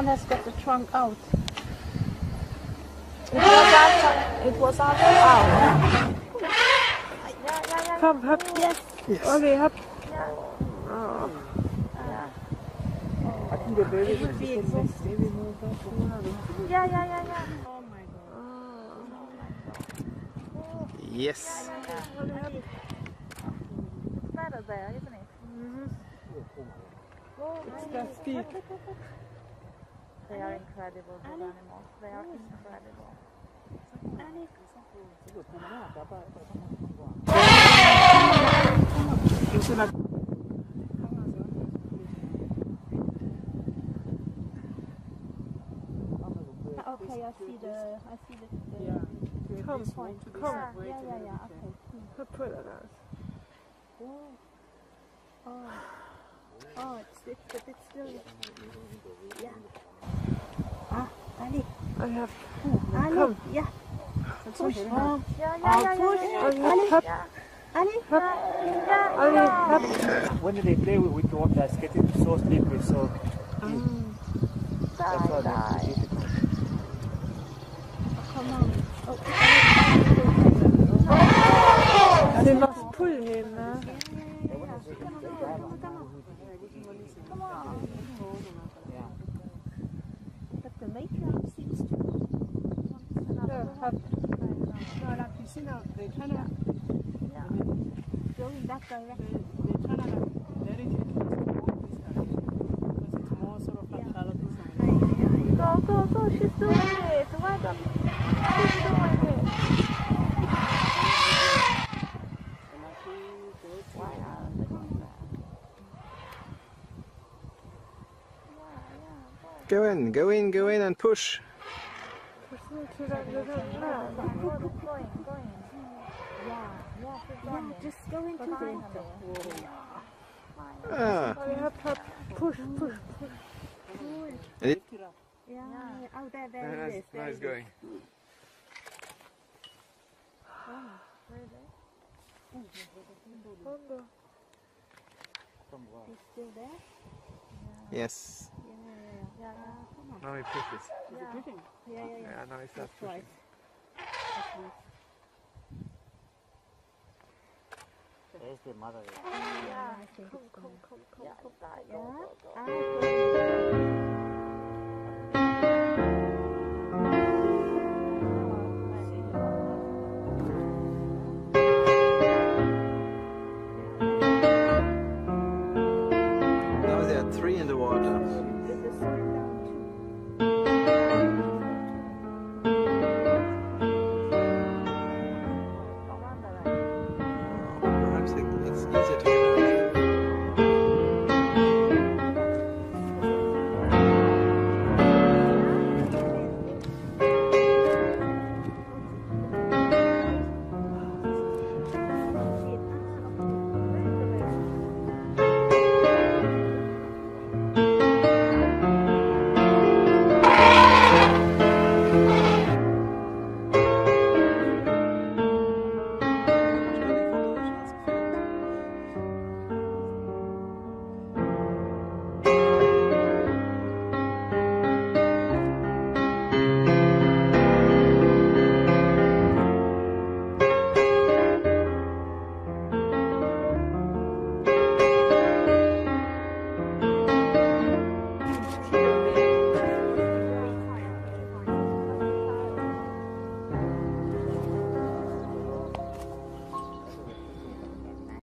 has got the trunk out. It was out. Come, hop. Yes. Okay, hop. Oh. I think the baby It would be exhausting. Yeah. Oh my God. Yes. It's better there, isn't it? It's that steep. They are incredible, these animals. They are incredible. Okay, I see the Yeah. Come, point. come. Yeah. Okay. Put it out. Oh, it's still. Yeah. Ali. I have. Ali. Come. Yeah. Push. Ali, Ali. hop. Ali. Ali, hop. when they play with the water, it's getting so slippery, so that's why it's difficult. Come on. They must pull him. Come on. But the matriarch seems to. They kind of Going that direction. they kind of let it into this because it's more sort of like shallow this one. Go. She's doing it. Why don't she's doing it? Why are they doing that? Go in and push. Going. Yeah, just go into the. Ah. Hop. Push. And it, Yeah. Oh, there it is. now it's going. He's still there? Yes. Yeah. Now he pushes. Yeah. Yeah, now he starts pushing. There's the mother. Yeah. Come. Come. Yeah. Go.